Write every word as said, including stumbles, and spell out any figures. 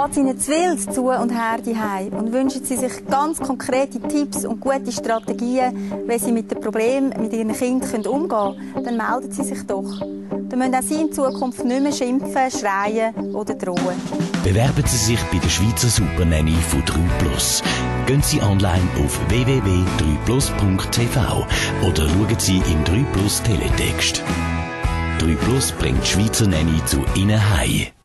geht es Ihnen zu wild zu und her daheim und wünschen Sie sich ganz konkrete Tipps und gute Strategien, wie Sie mit den Problemen mit Ihren Kindern umgehen können, dann melden Sie sich doch. Dann müssen auch Sie in Zukunft nicht mehr schimpfen, schreien oder drohen. Bewerben Sie sich bei der Schweizer Supernanny von drei plus. Gehen Sie online auf w w w punkt drei plus punkt t v oder schauen Sie im drei plus Teletext. drei plus bringt die Schweizer Nanny zu Ihnen heim.